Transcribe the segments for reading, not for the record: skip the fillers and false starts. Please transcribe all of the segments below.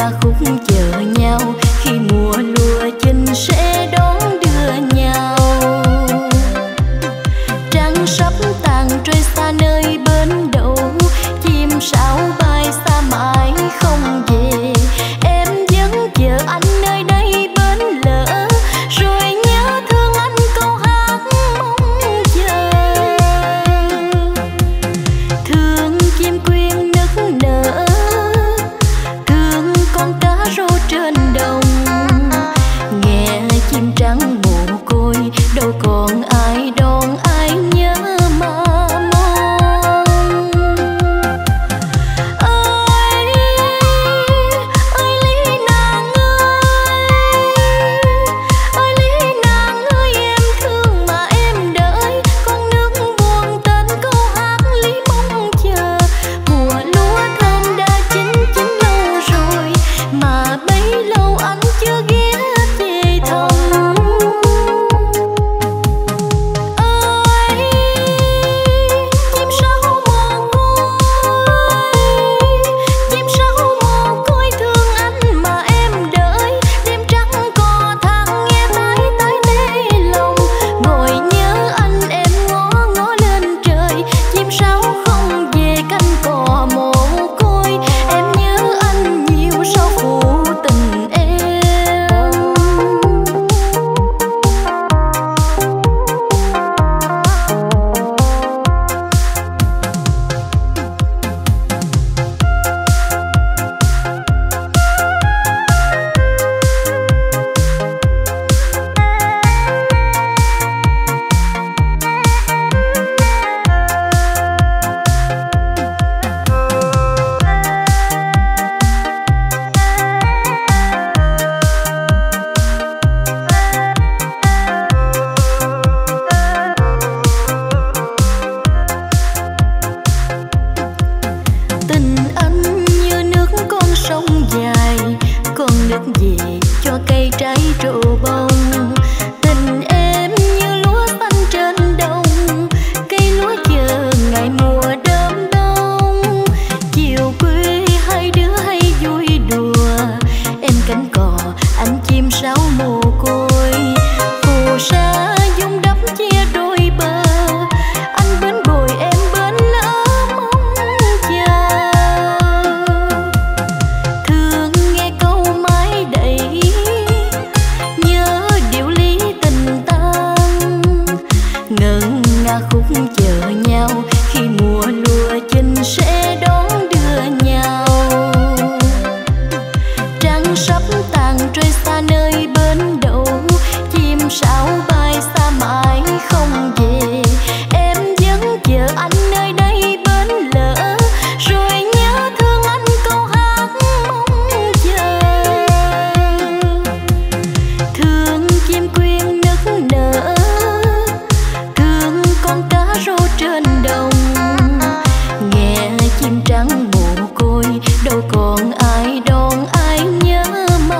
ca khúc chờ nhau khi mùa lúa chín sẽ đón đưa nhau. Trăng sắp tàn rơi xa nơi bến đậu, chim sáo bay xa mãi không về. Em vẫn chờ anh nơi đây bến lỡ, rồi nhớ thương anh câu hát mong chờ. Thương chim quyên nức nở, thương con cá rô trên đồng. Nghe chim trắng mồ côi, đâu còn ai đón ai nhớ mà mong. Ơi ơi lý nàng ơi, ơi lý nàng ơi, em thương mà em đợi. Con nước buồn tên câu hát lý mong chờ. Mùa lúa thơm đã chín chín lâu rồi, mà bấy lâu anh chưa ghé về thăm. Ơi chim sáo mồ côi, chim sáo mồ côi thương anh mà em đợi. Đêm trắng cò than nghe tái tái tê lòng, ngồi nhớ anh em ngó ngó lên trời. Chim sáo không về cánh cò mồ côi, em nhớ anh nhiều sao phụ tình em. Tình anh như nước con sông dài, con nước về cho cây trái trổ bông. Tình em như lúa xanh trên đồng, cây lúa chờ ngày mùa đơm đông. Chiều quê hai đứa hay vui đùa, em cánh cò anh chim sáo mồ côi. Phù sa dung đắp chia đôi bờ, anh bến bồi em bến lỡ mong chờ. Thương nghe câu mái đầy, nhớ điều lý tình tan. Ngân nga khúc chờ nhau khi mùa lúa chín sẽ đón đưa nhau. Trăng sắp tàn rơi xa nơi bến đậu, chim sáo bay xa mãi không về. Em vẫn chờ anh nơi đây bến lỡ, rồi nhớ thương anh câu hát mong chờ. Thương chim quyên nức nở, thương con cá rô trên đồng. Nghe chim trắng mồ côi, đâu còn ai đón ai nhớ mà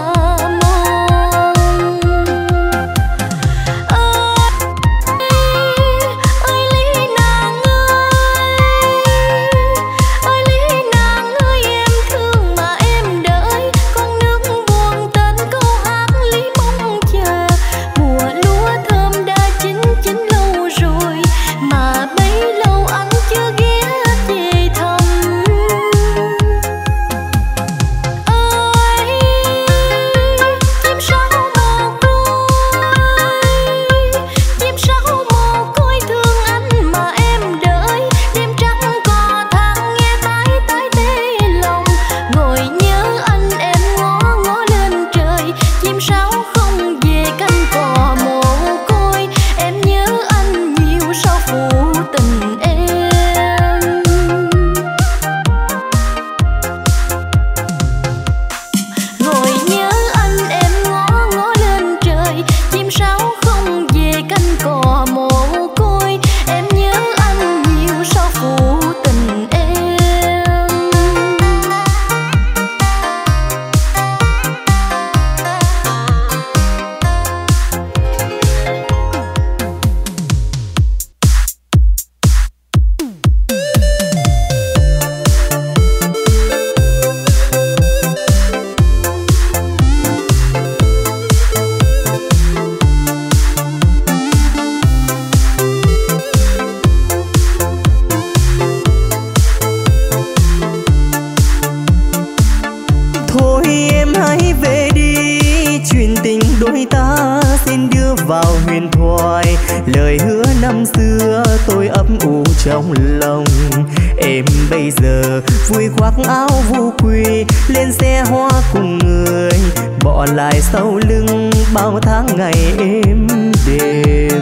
vào huyền thoại. Lời hứa năm xưa tôi ấp ủ trong lòng. Em bây giờ vui khoác áo vu quy, lên xe hoa cùng người, bỏ lại sau lưng bao tháng ngày êm đềm.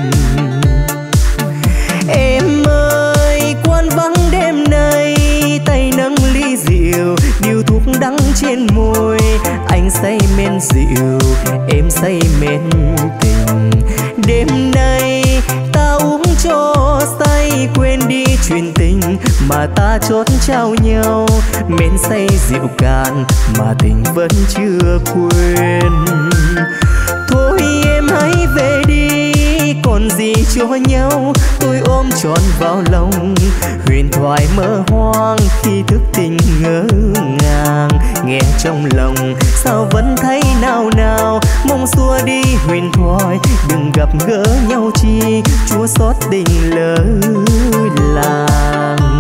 Em ơi quán vắng đêm nay, tay nâng ly rượu, điếu thuốc đắng trên môi. Anh say men rượu, em say men tình. Đêm nay ta uống cho say, quên đi chuyện tình mà ta chót trao nhau. Men say rượu cạn mà tình vẫn chưa quên. Thôi em hãy về đi, còn gì cho nhau. Tôi ôm trọn vào lòng, huyền thoại mơ hoang khi thức tình ngỡ ngàng. Nghe trong lòng sao vẫn thấy nào nào, mong xua đi huyền thoại, đừng gặp gỡ nhau chi, chúa xót tình lỡ làng.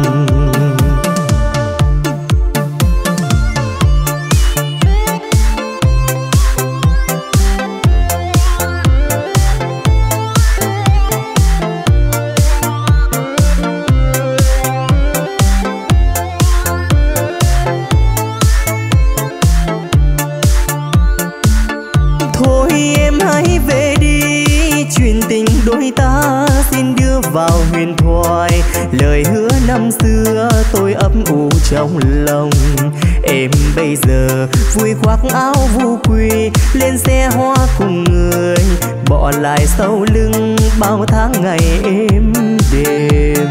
Đôi ta xin đưa vào huyền thoại. Lời hứa năm xưa tôi ấp ủ trong lòng. Em bây giờ vui khoác áo vu quy, lên xe hoa cùng người, bỏ lại sau lưng bao tháng ngày êm đềm.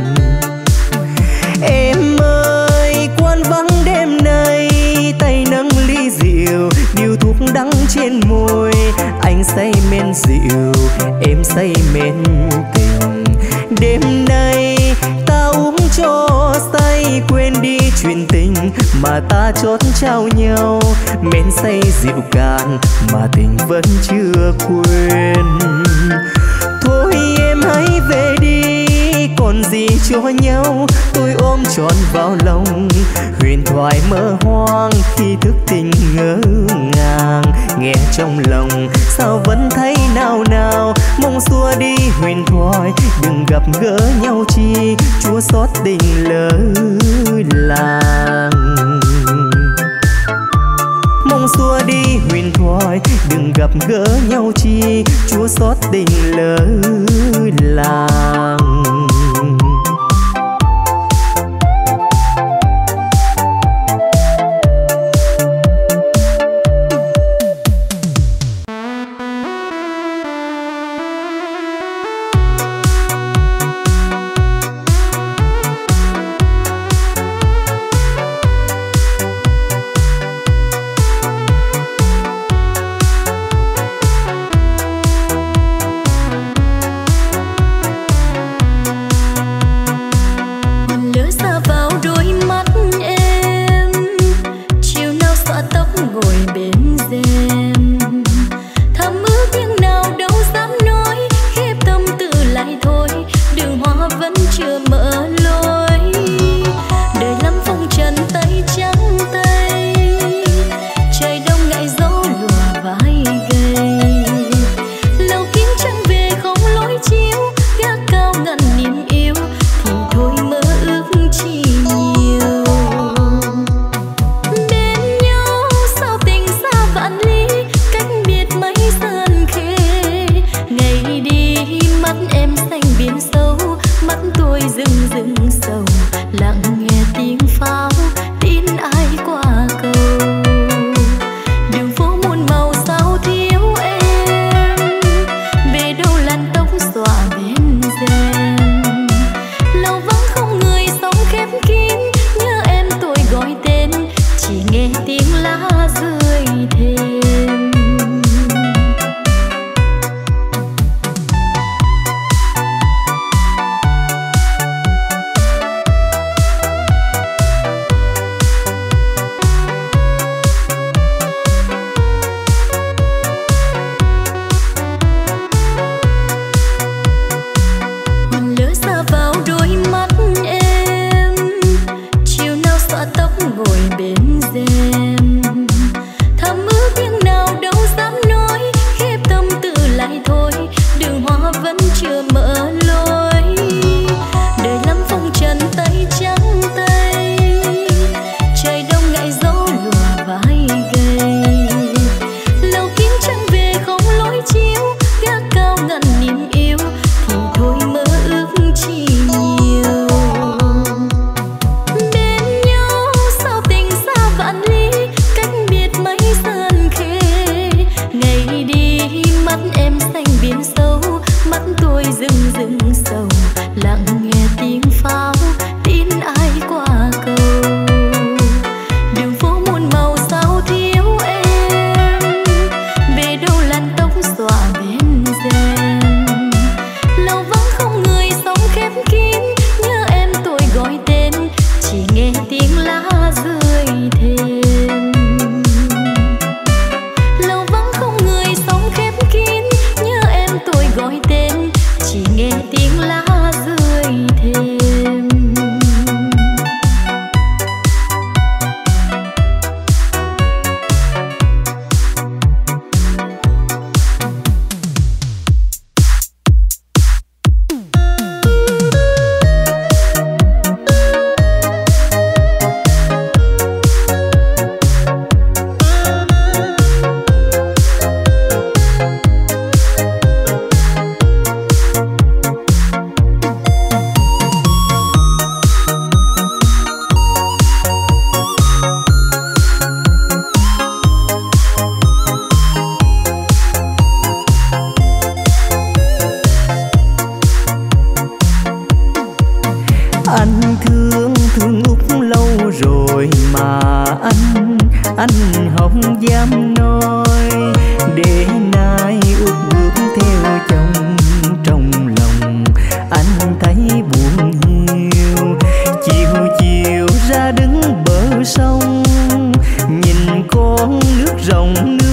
Em ơi quán vắng đêm nay, tay nâng ly rượu, điếu thuốc đắng trên môi. Anh say men rượu, em say men tình. Đêm nay ta uống cho say, quên đi chuyện tình mà ta chót trao nhau. Men say rượu cạn mà tình vẫn chưa quên. Thôi em hãy về đi, còn gì cho nhau. Tôi ôm trọn vào lòng, huyền thoại mơ hoang khi thức tình ngỡ ngàng. Nghe trong lòng sao vẫn thấy nào nào, mong xua đi huyền thoại, đừng gặp gỡ nhau chi, chúa xót tình lỡ làng. Mong xua đi huyền thoại, đừng gặp gỡ nhau chi, chúa xót tình lỡ làng.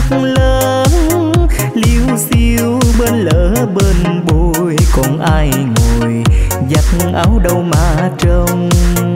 lớn liêu xiêu bên lỡ bên bồi, còn ai ngồi giặt áo đâu mà trông.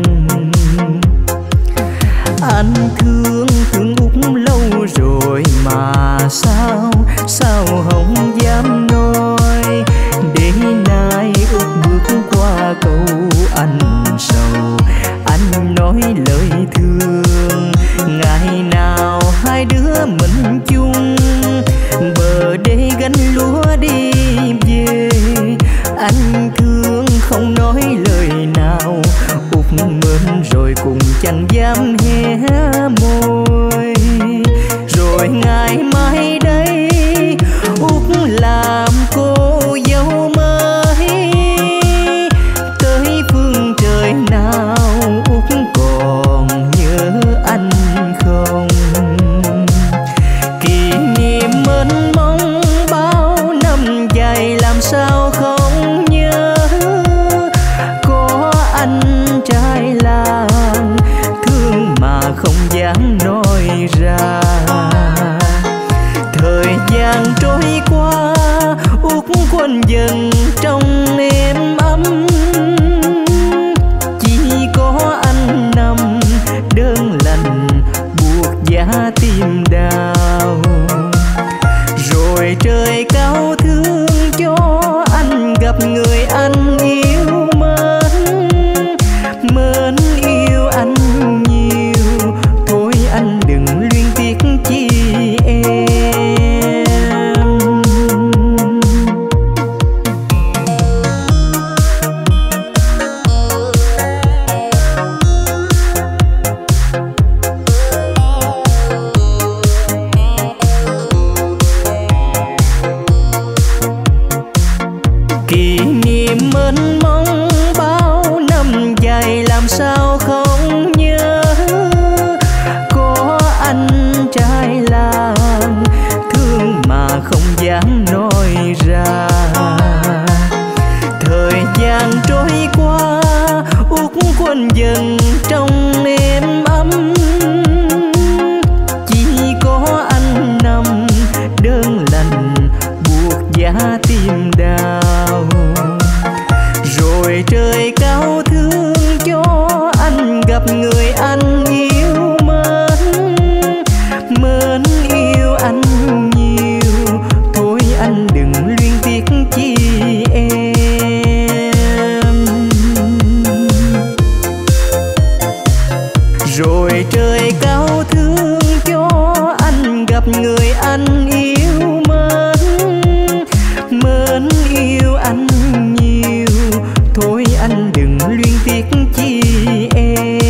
Anh thương Út lâu rồi mà sao không dám nói, để nay Út bước qua cầu anh sầu, anh nói lời thương. Ngày nào hai đứa mình chung bờ đê gánh lúa đi về, anh thương không nói lời nào, Út mến rồi cùng chẳng dám hé môi. Rồi ngày mai đây Út làm cô dâu mới, tới phương trời nào Út còn nhớ anh không? Kỷ niệm mênh mông bao năm dài làm sao không nhớ, có anh trai làng thương mà không dám nói ra. Thời gian trôi qua Út quên dần trong êm ấm, chỉ có anh nằm đơn lành buộc giá tim đau. Rồi trời cao thương cho anh gặp người anh yêu mến, mến yêu anh nhiều, thôi anh đừng luyến tiếc chi em. Kỷ niệm mênh mông bao năm dài làm sao không nhớ, có anh trai làng thương mà không dám nói ra. Thời gian trôi qua Út quên dần trong êm ấm, chỉ có anh nằm đơn lành buộc giá tim đau. Rồi trời cao thương cho anh gặp người anh yêu mến, mến yêu anh nhiều, thôi anh đừng luyến tiếc chi em. Rồi trời cao thương cho anh gặp người anh yêu mến, mến yêu anh nhiều, thôi anh đừng luyến tiếc chi em.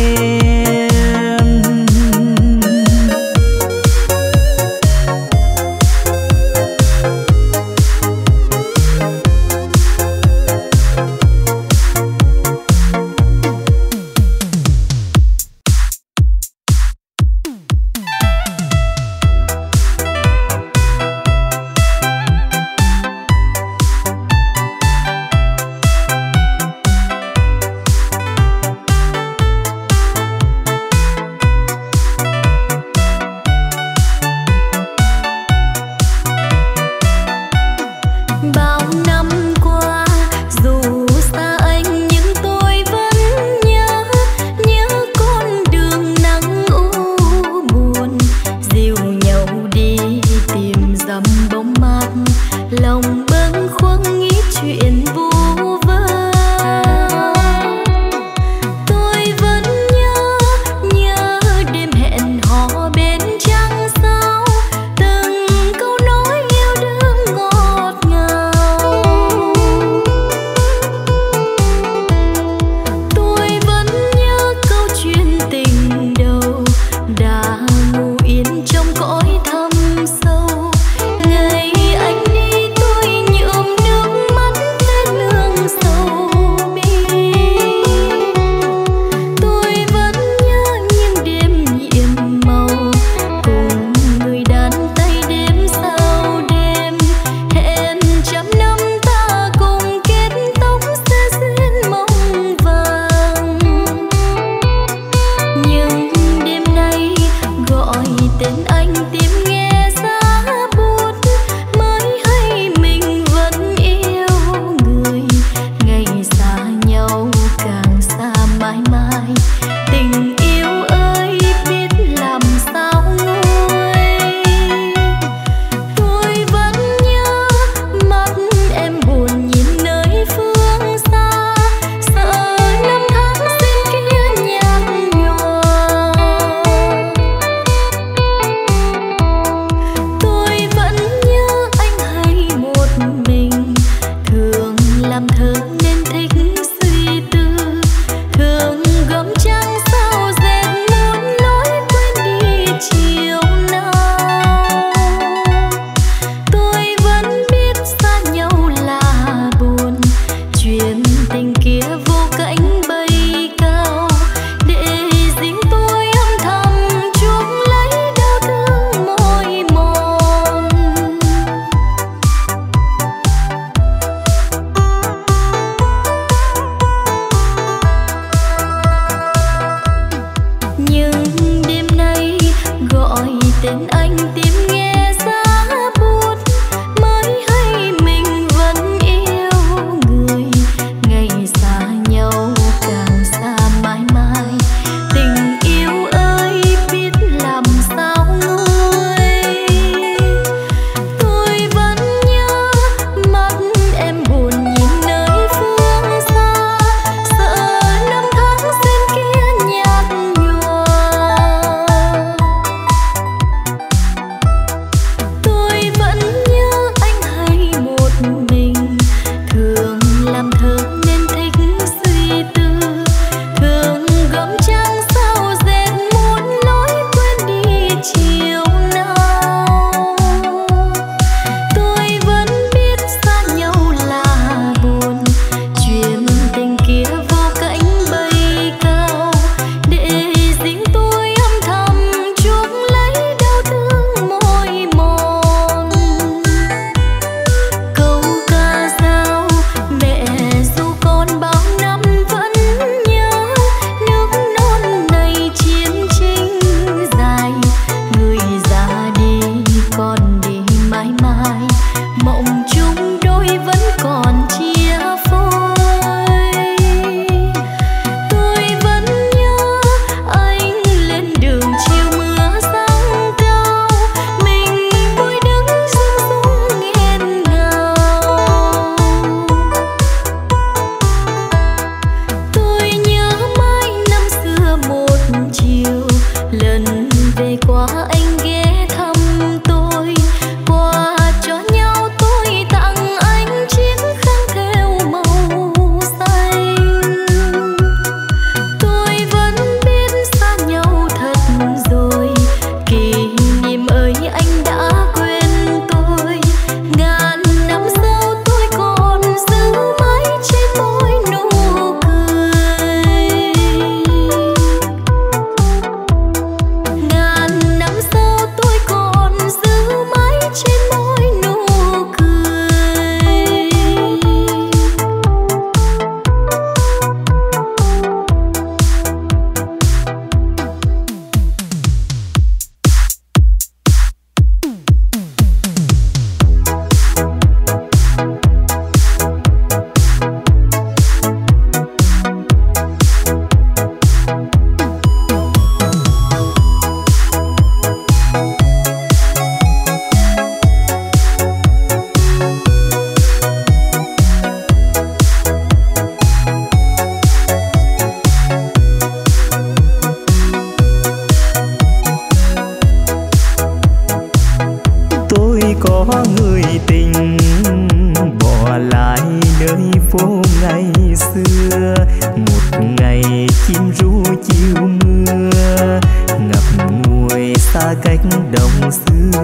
có người tình bỏ lại nơi phố ngày xưa. Một ngày chim ru chiều mưa ngập ngùi xa cách đồng xưa.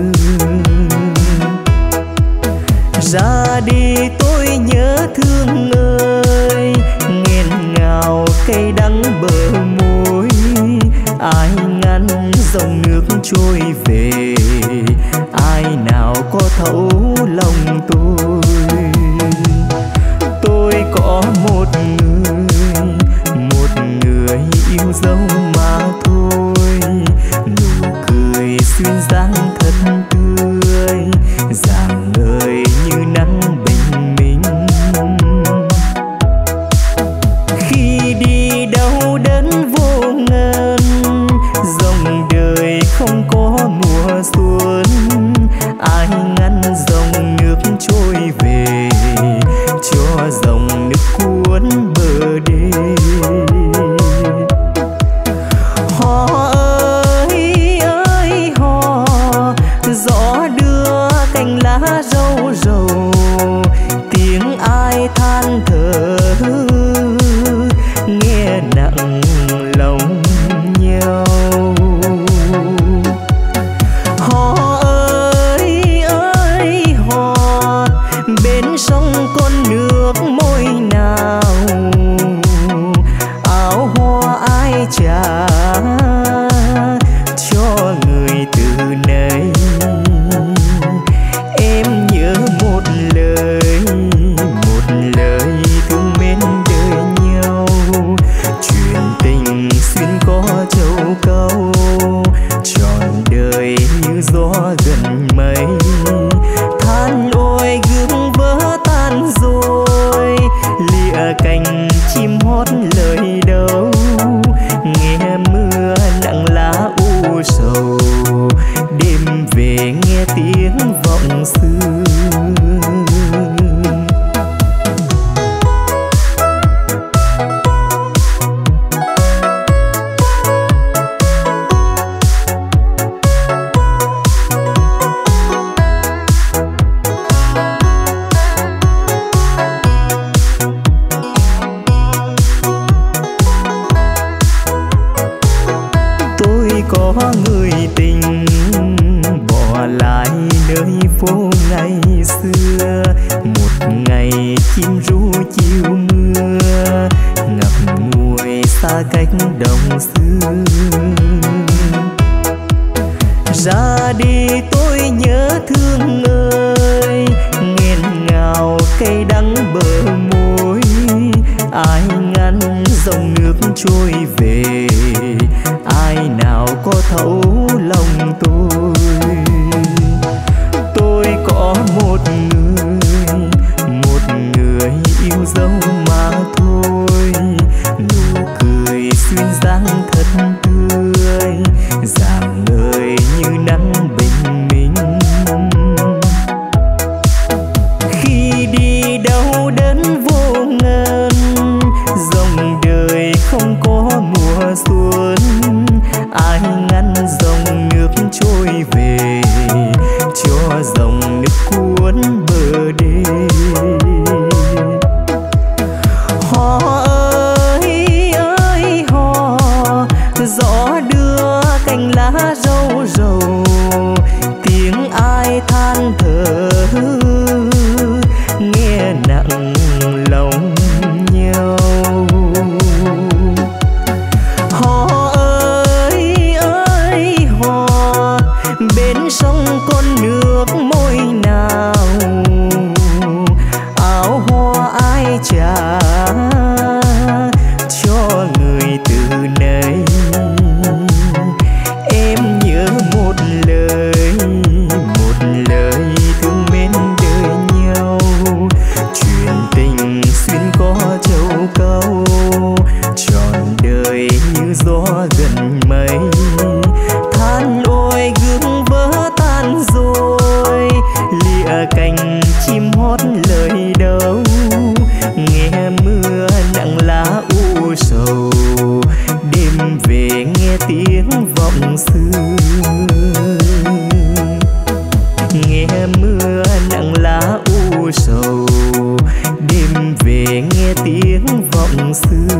Ra đi tôi nhớ thương ơi, nghẹn ngào cay đắng bờ môi. Ai ngăn dòng nước trôi về, ai nào có thấu lòng tôi. Tôi có một người yêu dấu mà thôi. Nụ cười xuyên dáng thật tươi, rạng ngời như nắng bình minh. Khi đi đâu đến vô ngần, dòng đời không có mùa xuân. Ai ngăn dòng nước trôi về, cho dòng nước cuốn bờ đê. Hò ơi ơi hò, gió đưa cành lá râu rầu. Tiếng ai than thở nghe nặng lòng nhau. Hò ơi ơi hò, bên sông con nước môi nào. Áo hoa ai trả cho người từ nay. Em nhớ một lời thương mến đời nhau. Chuyện tình xuyên có châu câu, trọn đời như gió gần mây. Than ôi gương vỡ tan rồi, lìa cành chim hót lời đâu. Nghe mưa nặng lá u sầu, đêm về nghe tiếng vọng xưa. Có người tình bỏ lại nơi phố ngày xưa. Một ngày chim ru chiều mưa ngập ngùi xa cách đồng xưa. Ra đi tôi nhớ thương ơi, nghẹn ngào cay đắng bờ môi. Ai ngăn dòng nước trôi về, ai nào có thấu lòng tôi. Tôi có một người yêu dấu mà thôi. Nụ cười xuyên dáng thật tươi, rạng ngời như nắng bình minh. Khi đi đâu đến vô ngần, dòng đời không có mùa xuân. Ai ngăn dòng nước trôi về, cho dòng nước cuốn bờ đê. Hò ơi ơi hò, gió đưa cành lá râu rầu. Tiếng ai than thở nghe nặng lòng nhau. Hò ơi ơi hò, bên sông con nước môi nào. Áo hoa ai trả cho người từ nay. Em nhớ một lời thương mến đời nhau. Chuyện tình xuyên có châu câu, trọn đời như gió gần mây. Than ôi gương vỡ tan rồi, lìa cành chim hót lời đâu. Nghe mưa nặng lá u sầu, đêm về nghe tiếng vọng xưa. Nghe mưa nặng lá u sầu, đêm về nghe tiếng vọng xưa.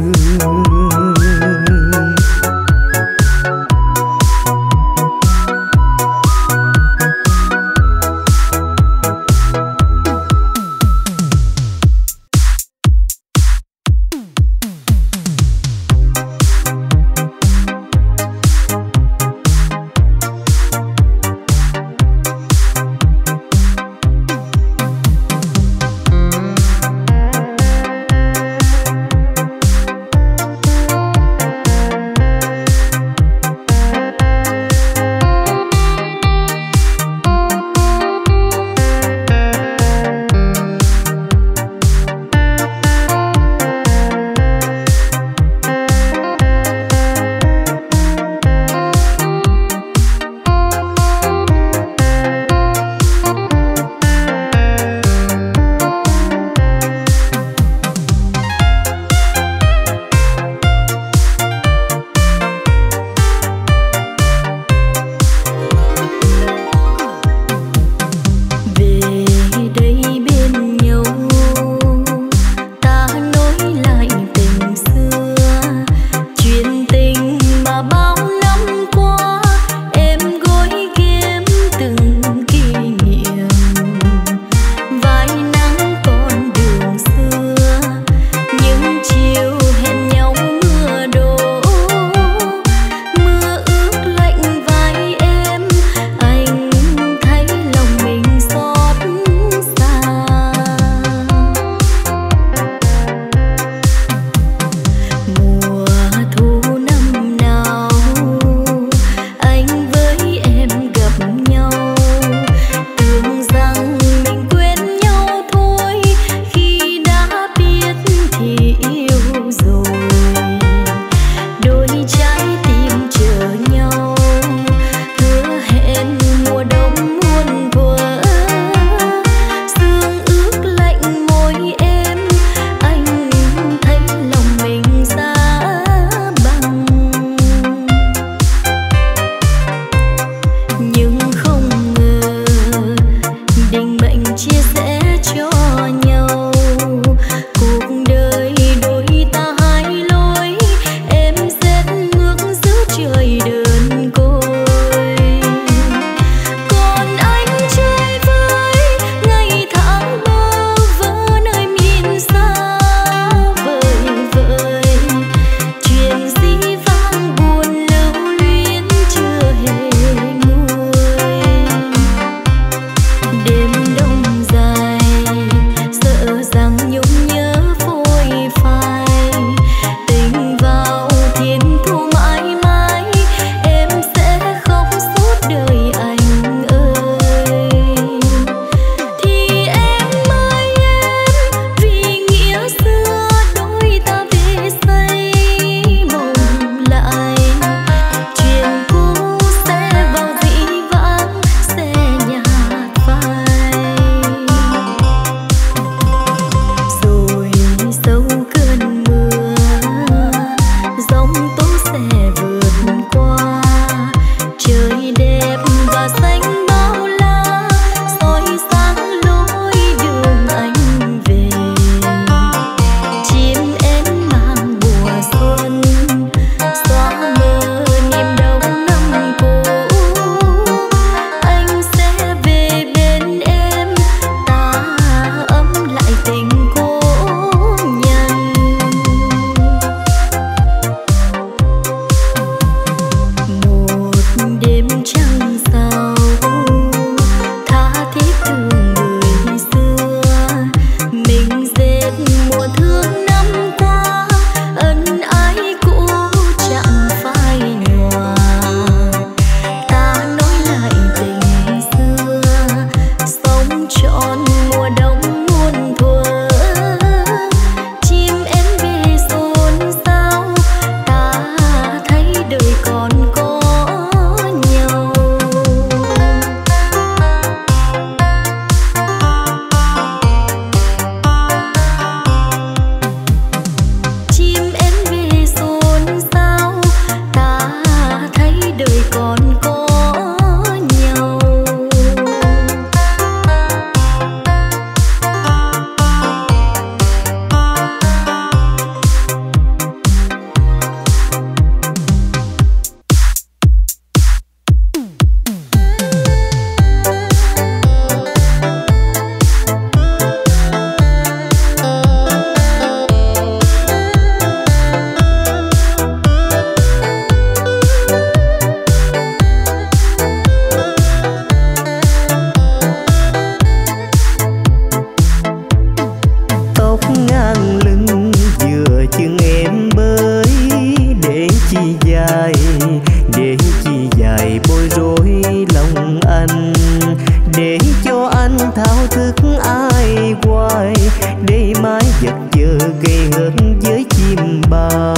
cho anh thao thức ai hoài, để mãi vật chờ gây hớn với chim bao.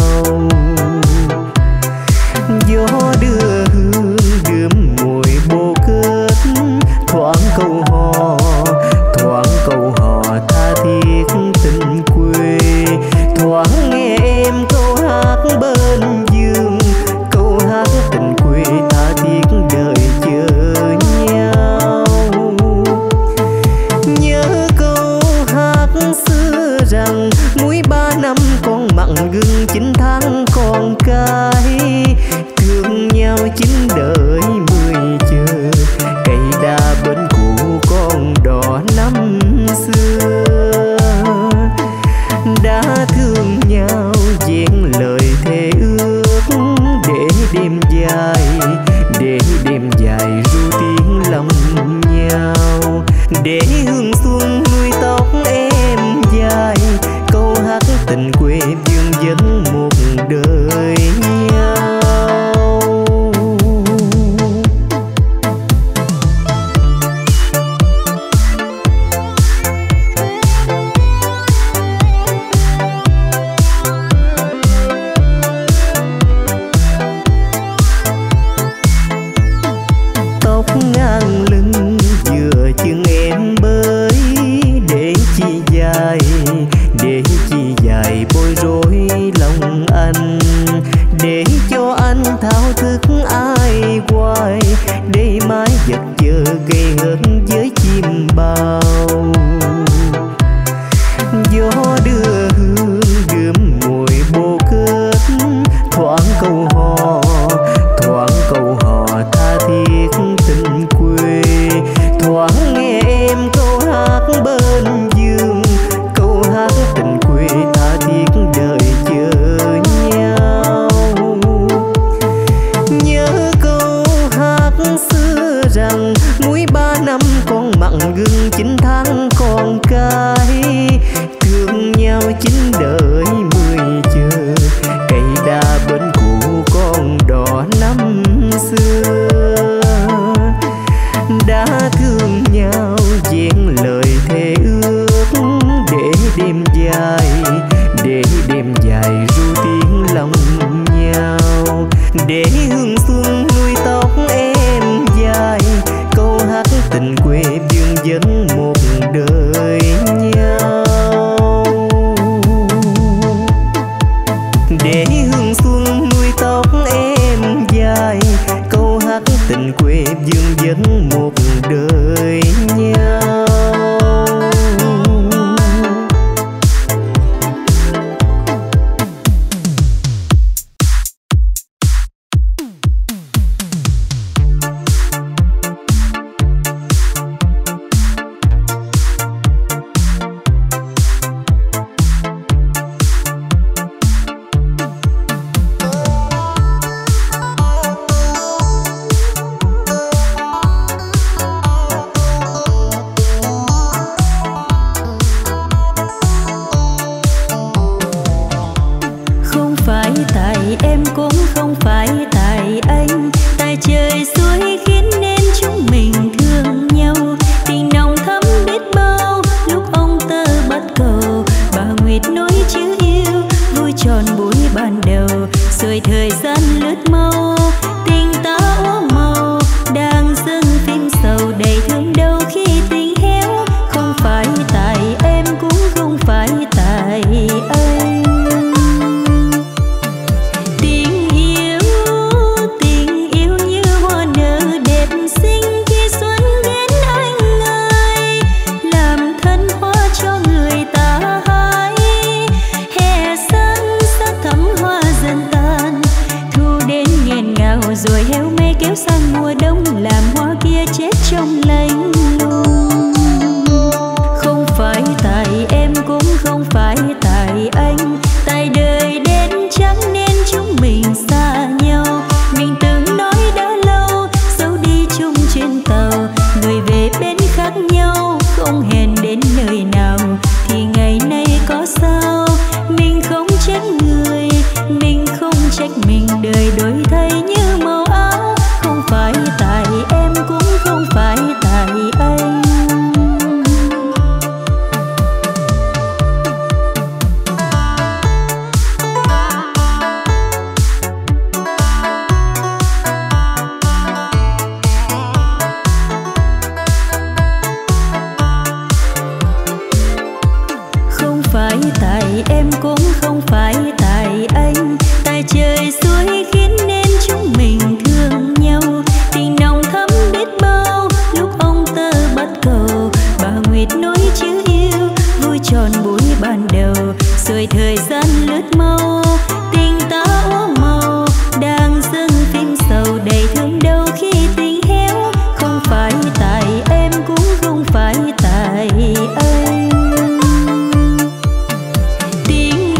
Gió đưa hương đượm mùi bồ kết, thoáng câu hò tha thiết tình quê. Thoáng nghe em câu hát bên giường, câu hát tình quê tha thiết đợi chờ nhau. Nhớ câu hát xưa rằng muối 3 năm con mặn gừng 9 tháng con cái, thương nhau 9 đời 10 chờ, cây đa bên cũ con đỏ năm xưa. Đã thương nhau vẹn lời thề ước, để đêm dài ru tiếng lòng nhau, để hương xuân nuôi tóc em dài, câu hát tình quê vương vấn một đời nhau. Tóc ngang lưng vừa chừng em bới, để chi dài bối rối lòng anh, để cho anh thao thức ai hoài, để mãi vật chờ gây hớn với chim bao. Gió đưa hương đượm mùi bồ kết, thoáng câu hò tha thiết tình quê. Thoáng nghe em câu hát bên giường, câu hát tình quê tha thiết đợi chờ nhau. Nhớ câu hát xưa rằng muối 3 năm con mặn gừng 9 tháng con cái, thương nhau 9 đời 10 chờ, cây đa bên cũ con đỏ năm xưa. Đã thương nhau vẹn lời thề ước, để đêm dài ru tiếng lòng nhau, để hương xuân nuôi tóc em dài, câu hát tình quê vương vấn một đời nhau. Để hương xuân nuôi tóc em dài, câu hát tình quê vương vấn một đời nhau. tại em cũng không phải tại anh, tại trời suối khiến nên chúng mình thương nhau. Tình nồng thắm biết bao lúc ông tơ bắt cầu, bà Nguyệt nói chữ yêu vui tròn buổi ban đầu. Rồi thời gian lướt mau, tình ta úa màu, đang dâng phim sầu đầy thương đau khi tình héo. Không phải tại em cũng không phải tại anh. Tình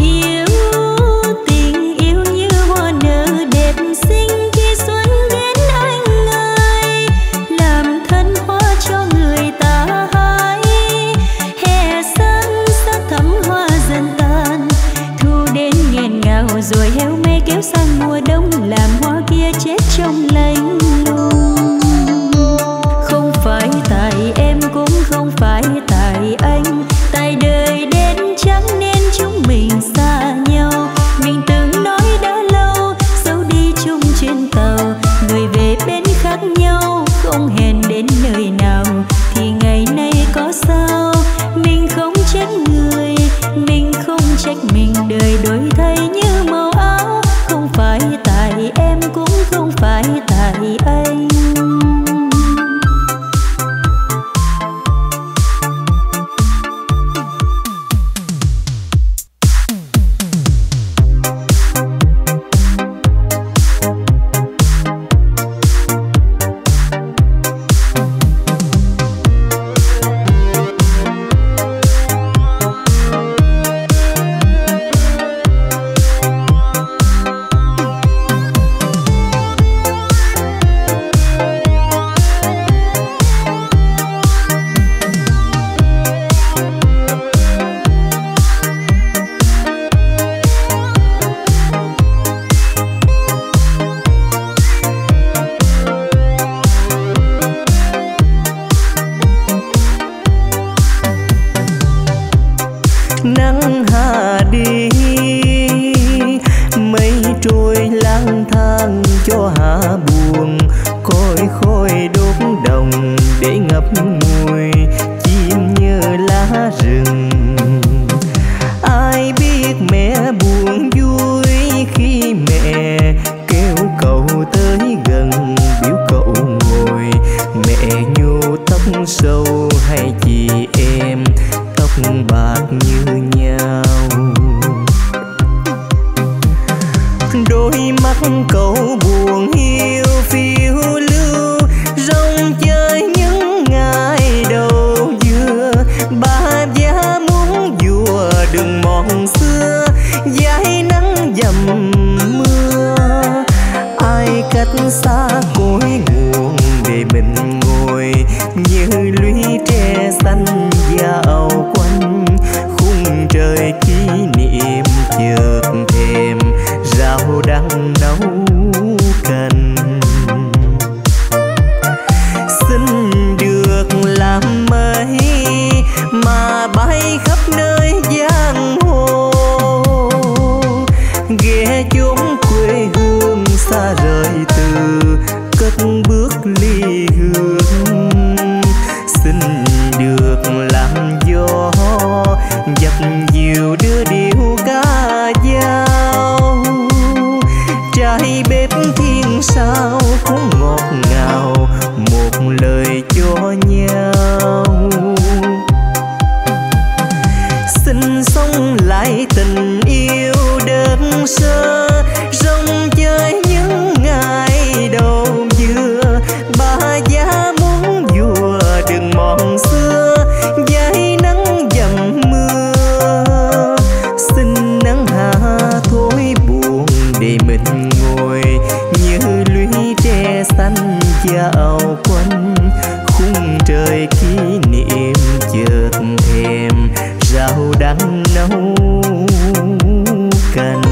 yêu như hoa nở đẹp xinh khi xuân đến anh ơi, làm thân hoa cho người ta hái. Hè sáng sắc thắm hoa dần tan, thu đến nghẹn ngào rồi héo mây kéo sang mùa đông, làm hoa kia chết trong lạnh lùng. Không phải tại em cũng không phải tại anh, tại đời đến chẳng nên chúng mình xa nhau. Mình từng nói đã lâu dẫu đi chung trên tàu, người về bên khác nhau không hẹn đến nơi nào. Thì ngày nay có sao mình không trách người, mình không trách mình, đời đổi thay như màu áo. Không phải tại em cũng không phải tại anh. Nắng hạ đi mây trôi lang thang cho hạ buồn, côi khôi đốt đồng để ngập ngùi chim như lá rừng. Ai biết mẹ buồn vui khi mẹ kêu cậu tới gần, biểu cậu ngồi. Mẹ nhô tóc sâu hay chị em tóc bạc như nhau, đôi mắt cậu buồn hiu phiêu lưu rong chơi những ngày đầu dừa. Bà già muốn vùa đừng mòn xưa dãi nắng dầm mưa. Ai cách xa cội nguồn để mình ngồi như lũy tre xanh dạo quanh khung trời kỷ niệm. Chợt thèm rau đang nấu canh, xin được làm mây mà bay khắp nơi giang hồ, ghé chốn quê hương xa rời từ cất bước ly hương. Xin được làm gió dập dìu đưa điệu ca dao, trái bếp thiên sao cũng ngọt ngào một lời cho nhau. Xin sống lại tình yêu đơn sơ rong chơi những ngày đầu dừa. Bà già muốn vùa đừng mòn xưa dãi nắng dầm mưa. Xin nắng hạ thôi buồn để mình ngồi như lũy tre xanh dạo quanh khung trời kỷ niệm. Chợt thèm rau đang nấu canh.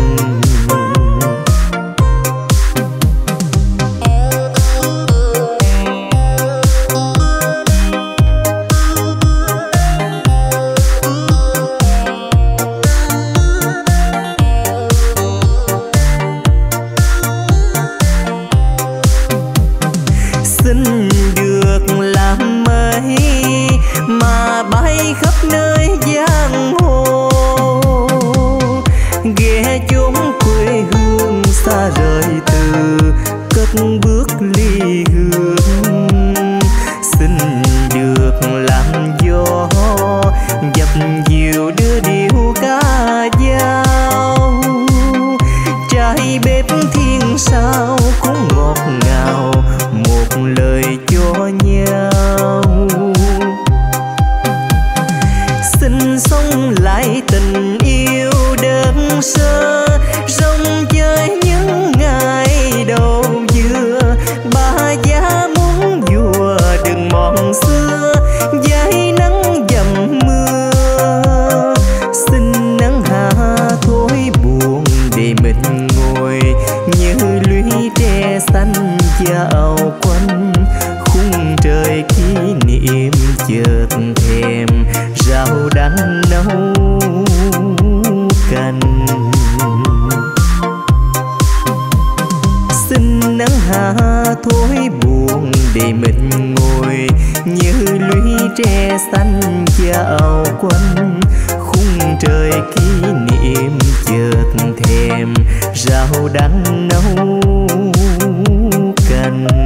Xin được làm mây mà bay khắp nơi giang hồ, lại tình yêu đơn sơ, rong chơi những ngày đầu dừa. Bà già muốn vùa đừng mòn xưa, dãi nắng dầm mưa. Xin nắng hạ thôi buồn để mình ngồi, như lũy tre xanh dạo quanh khung trời kỷ niệm. Chợt thèm rau đắng nấu canh. Xin nắng hạ thôi buồn để mình ngồi, như lũy tre xanh dạo quanh khung trời kỷ niệm. Chợt thèm rau đắng nấu canh.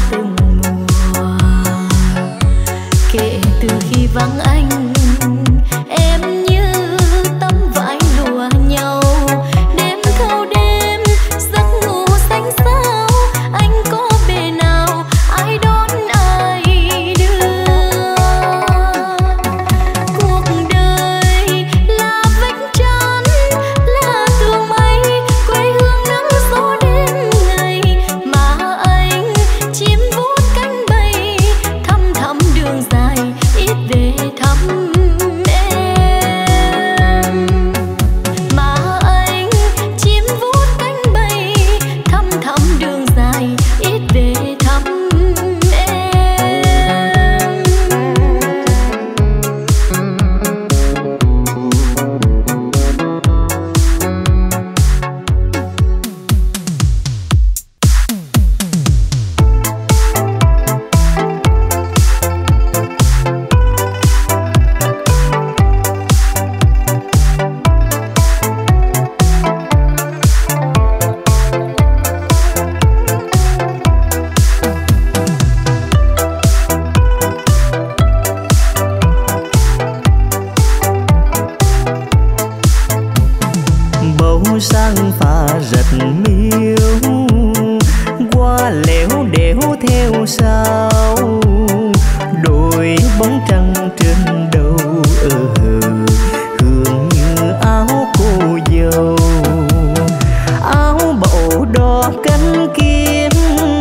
vắng anh bóng trăng trên đầu hương như áo cô dâu. Áo bầu đỏ cánh kiếm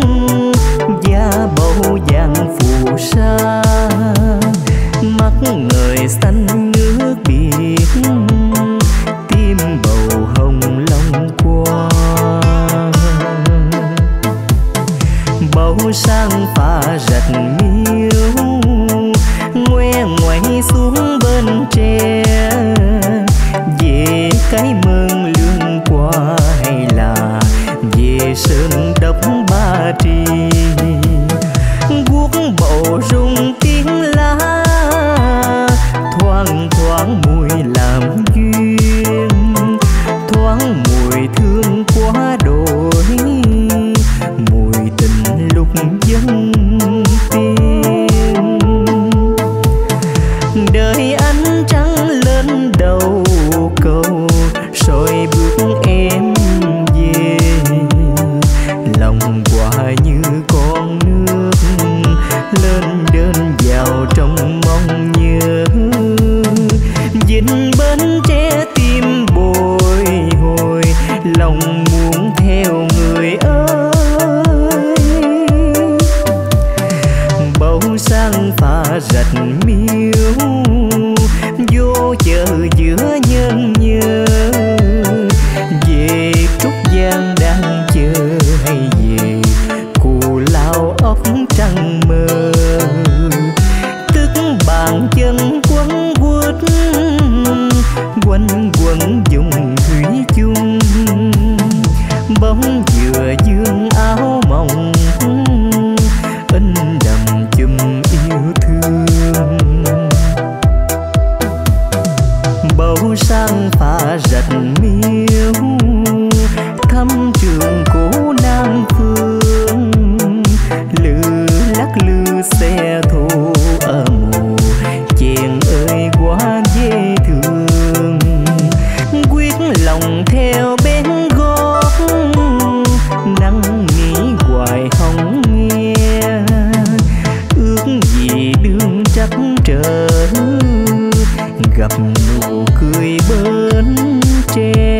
da bầu vàng phù sa, mắt người xanh nước biển, tim bầu hồng long qua. Bầu sang pha rạch miêu ngoe ngoáy xuống bên tre, về cái mương lương qua hay là về sơn đốc Ba Tri. Guốc bầu rung tiếng lá, thoang thoáng mùi làm duyên, thoáng mùi thương quá đổi, mùi tình lúc dân tiên. Đời ánh trăng lên đầu cầu, rồi bước em về, lòng quả như con nước lên đơn vào trong mong nhớ. Vịnh Bến Tre tim bồi hồi, lòng muốn theo người ơi. Bầu sang pha rạch miêu vô chợ giữa nhân nhớ, về Trúc Giang đang chờ hay về Cù Lao ốc trăng mơ. Tức bàn chân quấn quýt quanh quẩn dùng thủy chung, bóng dừa dương áo mộng in đậm chùm yêu thương. Bầu sang pha rạch miêu thăm trường cũ Nam Phương, lư lắc lư xe thô ở mù chèn ơi quá dễ thương. Quyết lòng theo bén gót năn nỉ hoài không nghe, ước gì đương trắc trở gặp nụ cười Bến Tre.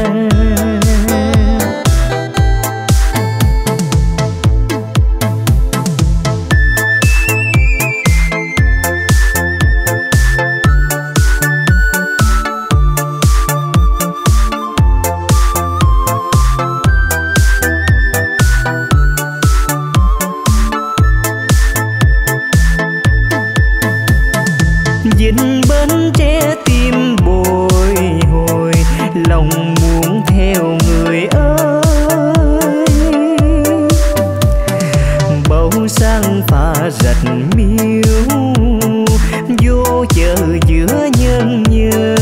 Vịnh Bến Tre tim bồi hồi, lòng muốn theo người ơi. Bầu sang pha rạch miêu vô chợ giữa nhân nhớ,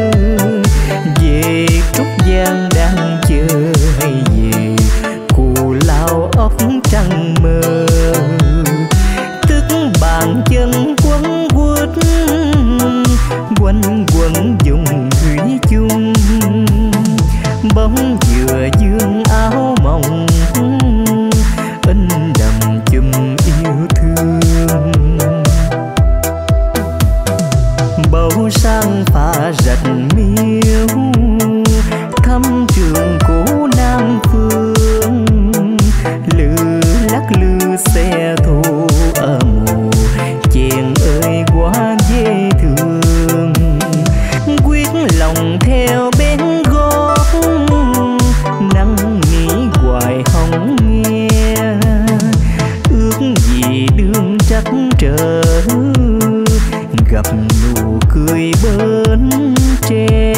về Trúc Giang đang chờ hay về Cù Lao ốc trăng mơ. Tức bàn chân quấn quýt quanh quẩn dùng thủy chung, bóng dừa dương áo mộng in đậm chùm yêu thương. Bầu sang pha rạch miêu thăm trường cũ Nam Phương, lư lắc lư xe thô ở mù chèn ơi quá dễ thương. Quyết lòng theo bén gót năn nỉ hoài không nghe, ước gì đương trắc trở gặp nụ cười Bến Tre.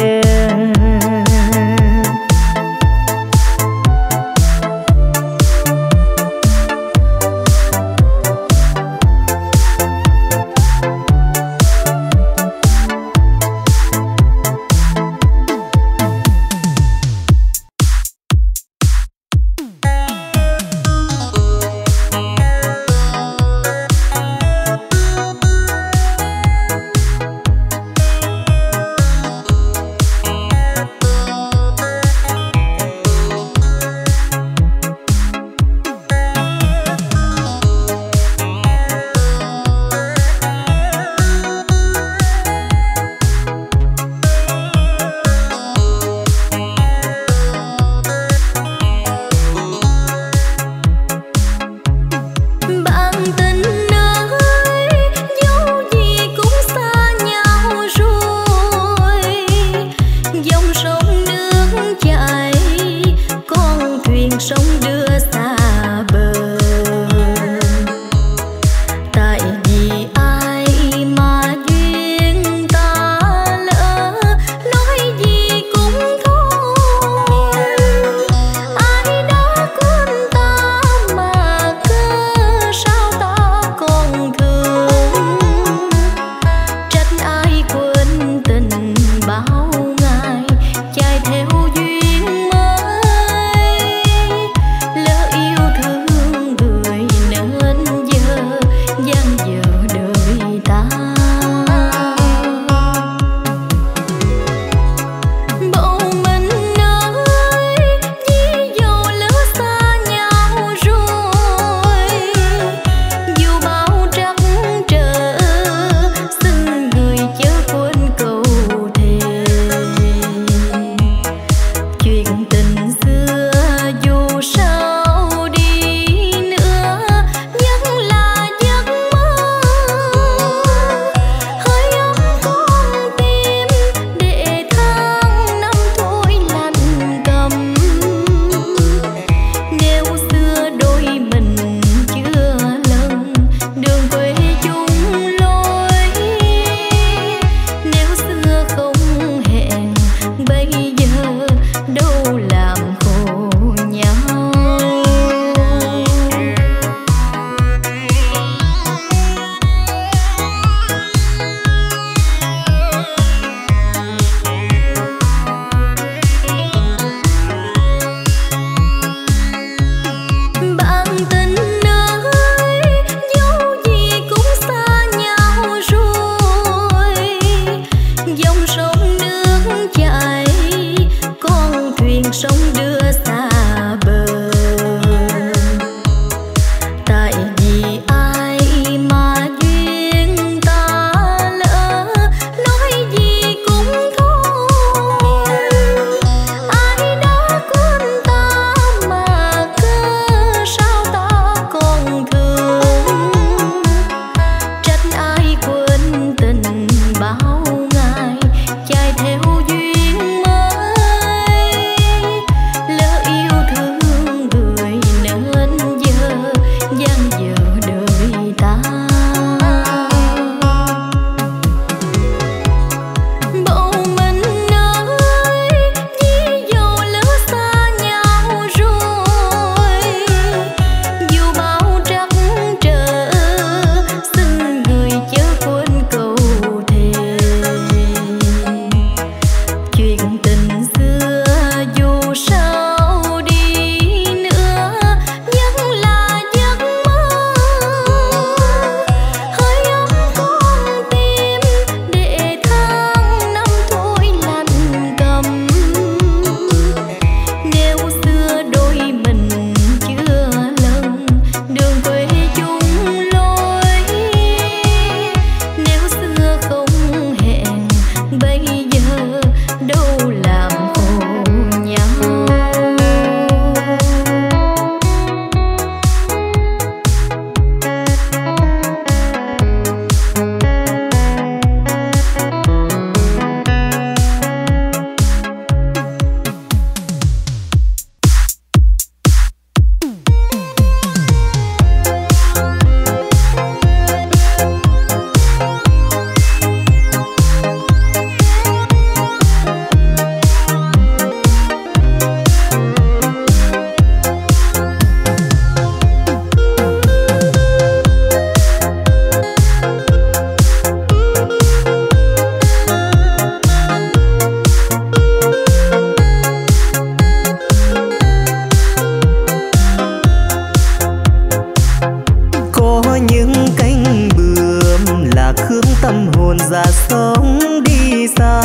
hướng tâm hồn ra sống đi xa.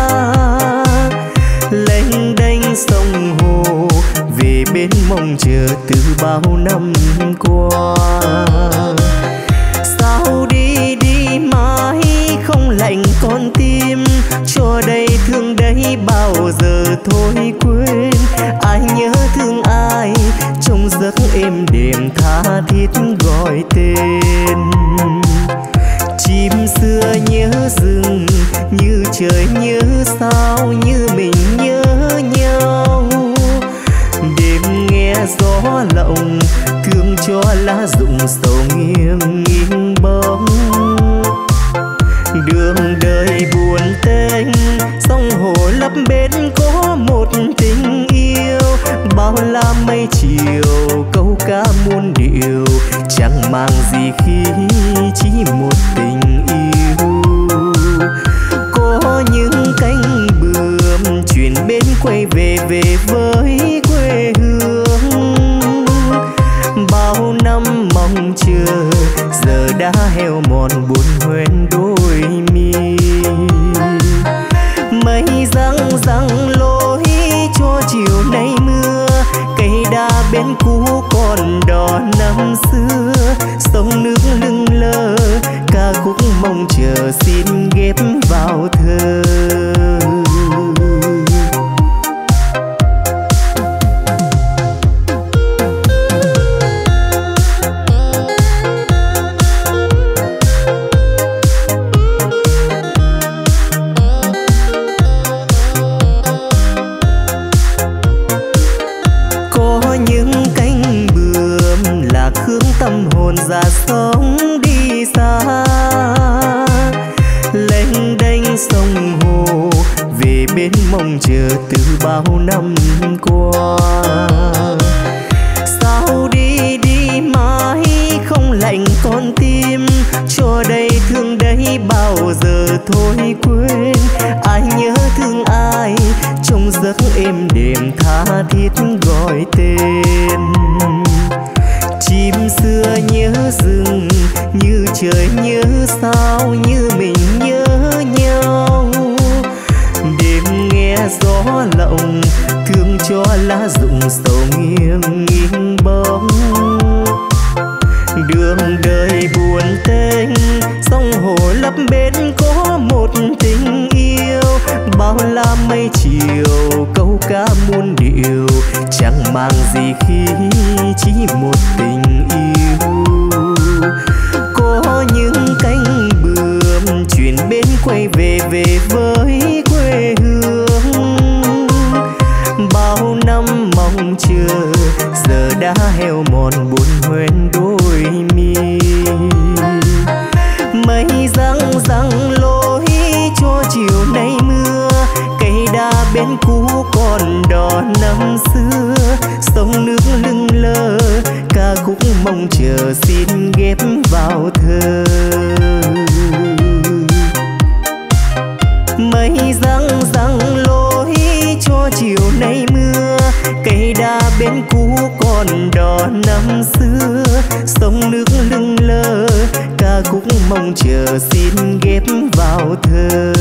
Lênh đênh sông hồ về bên mong chờ từ bao năm qua. Sao đi đi mãi không lạnh con tim, cho đây thương đấy bao giờ thôi quên. Ai nhớ thương ai trong giấc êm đềm tha thiết gọi tên. Chim xưa nhớ rừng như trời nhớ sao, như mình nhớ nhau. Đêm nghe gió lộng thương cho lá rụng sầu nghiêng nghiêng bóng. Đường đời buồn tênh sông hồ lấp bến có một tình yêu. Bao la mây chiều câu ca muôn điệu, chẳng mang gì khi chỉ một tình yêu. Có những cánh bướm chuyển bên quay về về với quê hương. Bao năm mong chờ giờ đã heo mòn buồn hoen đôi mi. Mây răng răng lối cho chiều nay mưa, cây đa bên cũ còn đò năm xưa. Sông nước lưng lơ ca khúc mong chờ xin ghép vào thơ. Tâm hồn ra sống đi xa. Lênh đênh sông hồ về bên mong chờ từ bao năm qua. Sao đi đi mãi không lạnh con tim, cho đây thương đấy bao giờ thôi quên. Ai nhớ thương ai trong giấc êm đềm tha thiết gọi tên. Chim xưa nhớ rừng như trời nhớ sao, như mình nhớ nhau. Đêm nghe gió lộng thương cho lá rụng sầu nghiêng nghiêng bóng. Đường đời buồn tênh sông hồ lấp bến có một tình yêu. Bao la mây chiều câu ca muôn điệu, chẳng mang gì khi chỉ một tình yêu. Có những cánh bướm chuyển bên quay về về với quê hương. Bao năm mong chờ giờ đã heo mòn buồn hoen đôi mi. Mây răng răng lối cho chiều nay mưa, cây đa bên cũ còn đò năm xưa. Sông nước lưng lơ ca khúc mong chờ xin ghép vào thơ. Mây răng răng lối cho chiều nay mưa, cây đa bên cũ còn đò năm xưa. Sông nước lưng lơ ca khúc mong chờ xin ghép vào thơ.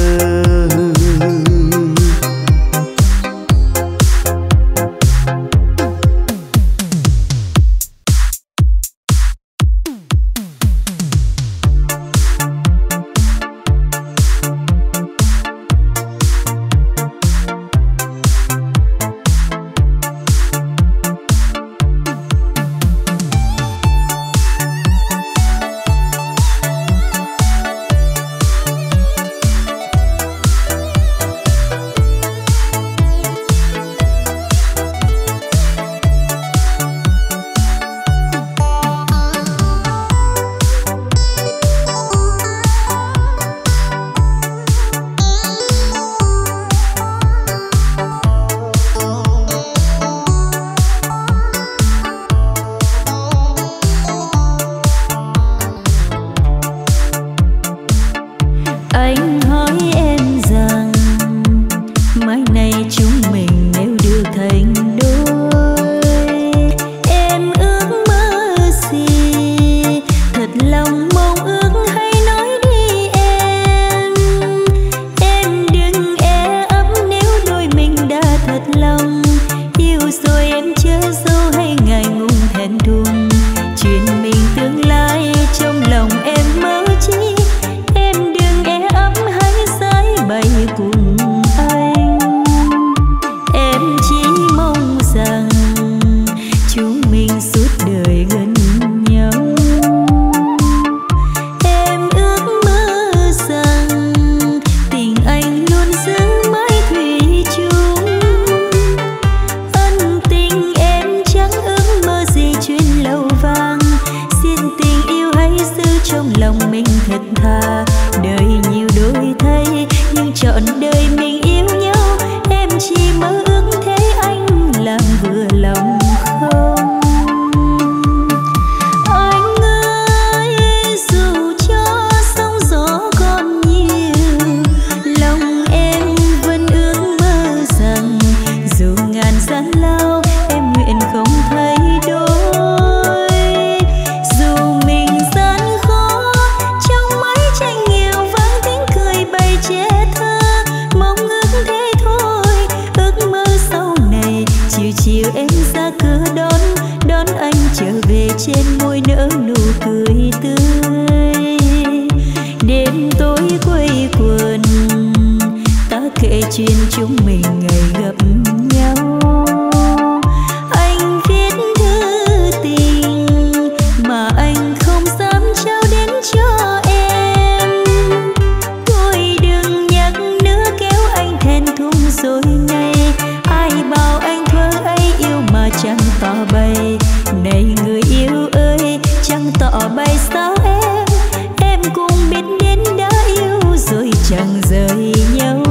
trên môi nở nụ cười tươi. Đêm tối quây quần ta kể chuyện chúng mình ngày gặp nhau. Anh viết thư tình mà anh không dám trao đến cho em. Thôi đừng nhắc nữa kéo anh thẹn thùng rồi này. Ai bảo anh thơ ấy yêu mà chẳng tỏ bày. Này người yêu ơi chẳng tỏ bày sao em. Em cũng biết đến đã yêu rồi chẳng rời nhau.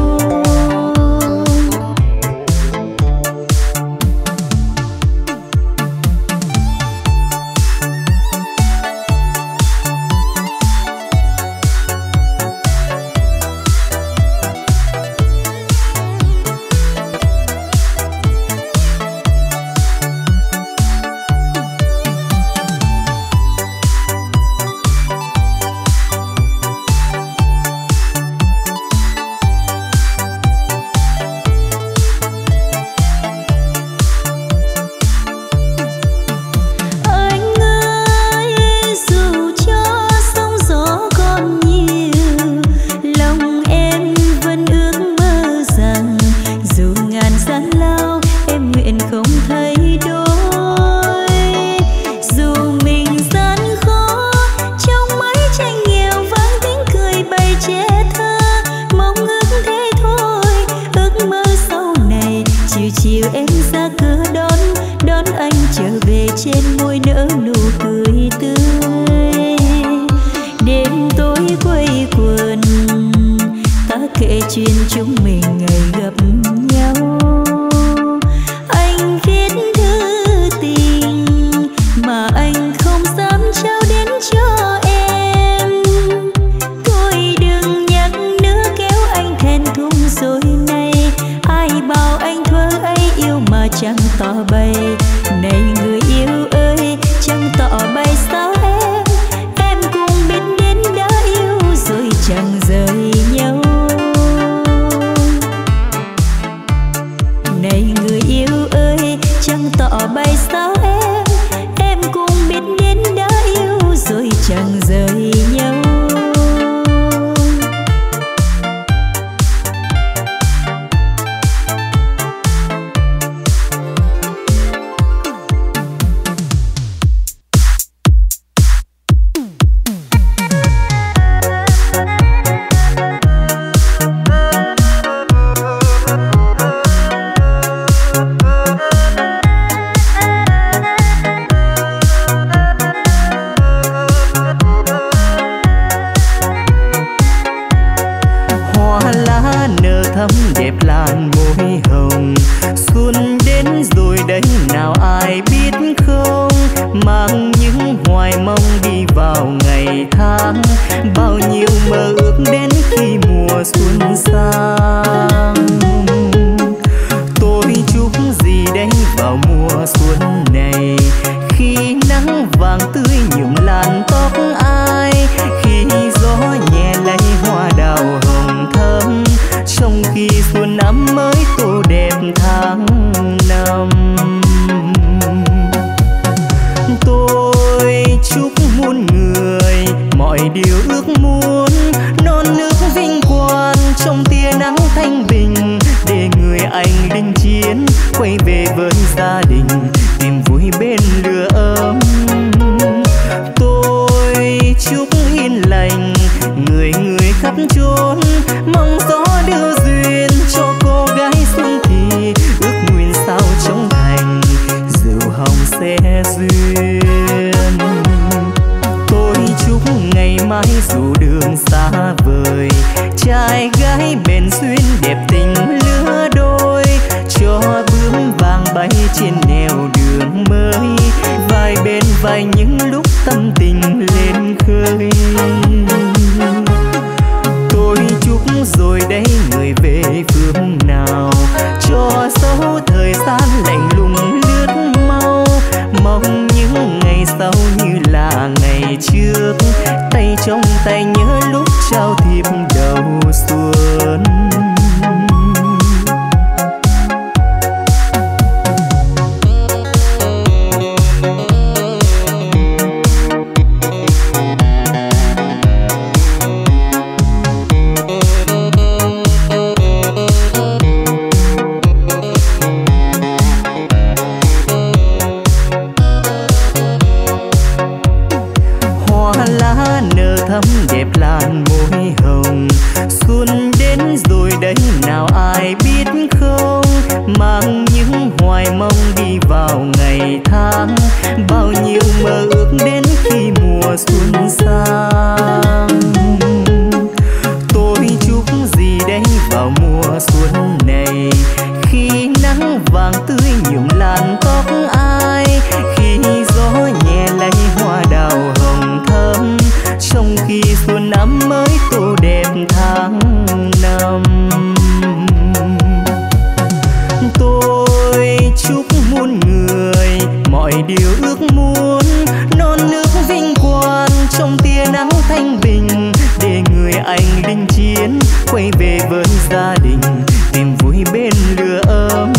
anh linh chiến quay về với gia đình tìm vui bên lửa ấm.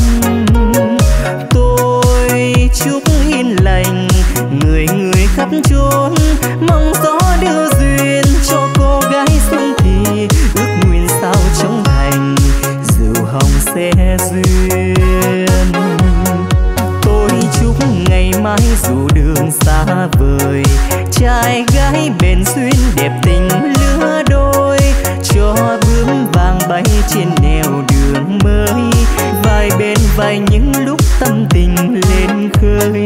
Tôi chúc yên lành người người khắp chốn, mong gió đưa duyên cho cô gái xuân thì ước nguyện sao trong thành rượu hồng sẽ duyên. Tôi chúc ngày mai dù đường xa vời trai gái bền duyên đẹp tình lứa đôi, cho bướm vàng bay trên nẻo đường mới, vai bên vai những lúc tâm tình lên khơi.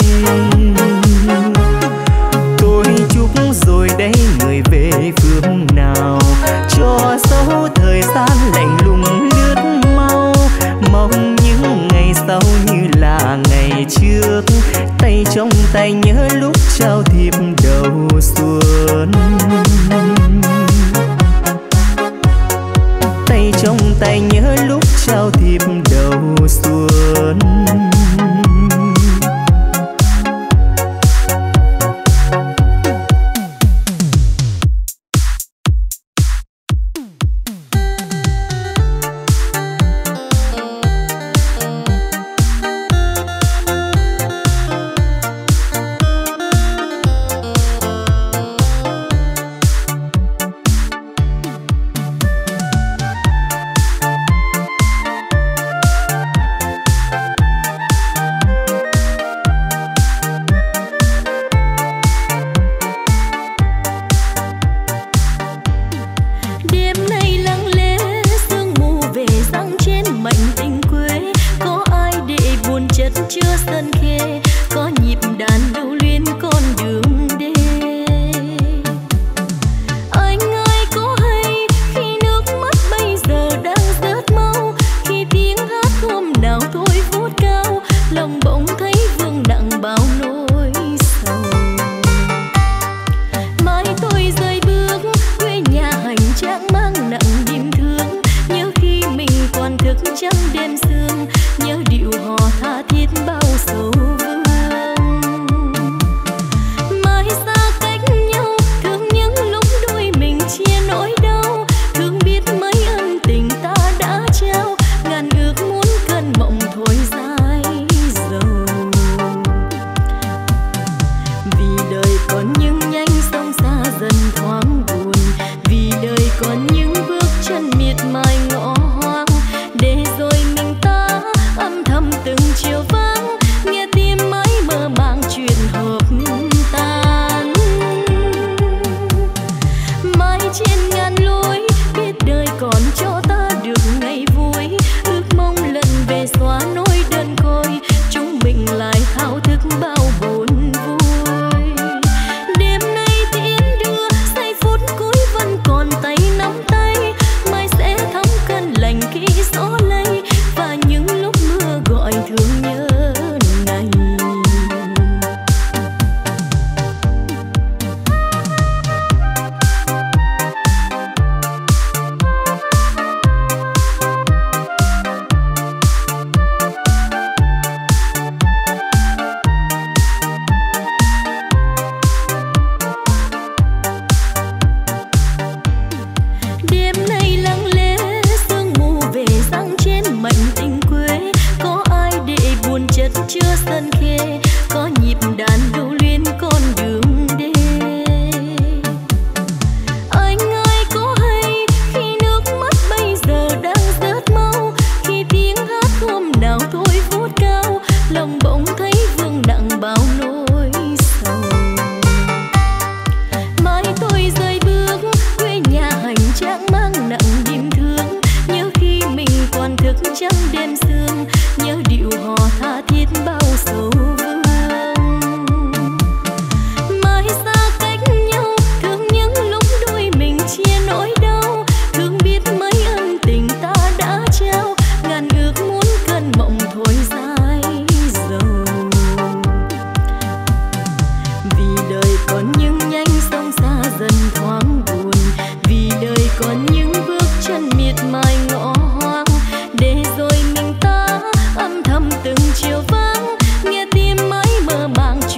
Tôi chúc rồi đây người về phương nào, cho dấu thời gian lạnh lùng lướt mau, mong những ngày sau như là ngày trước, tay trong tay nhớ lúc trao thiệp đầu xuân. Tay trong tay nhớ lúc trao thiệp đầu xuân.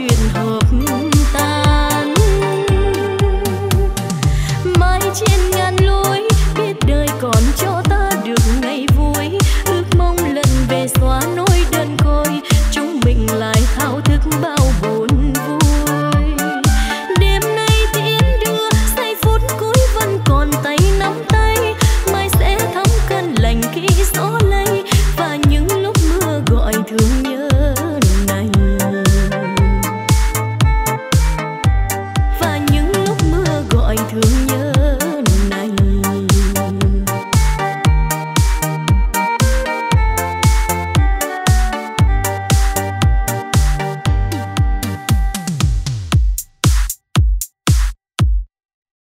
trên ngàn